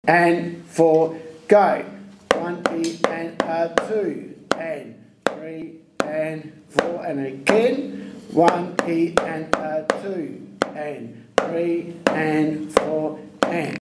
and 4, go. 1 and 2 and 3 and 4 and again. 1 and 2 and 3 and 4 and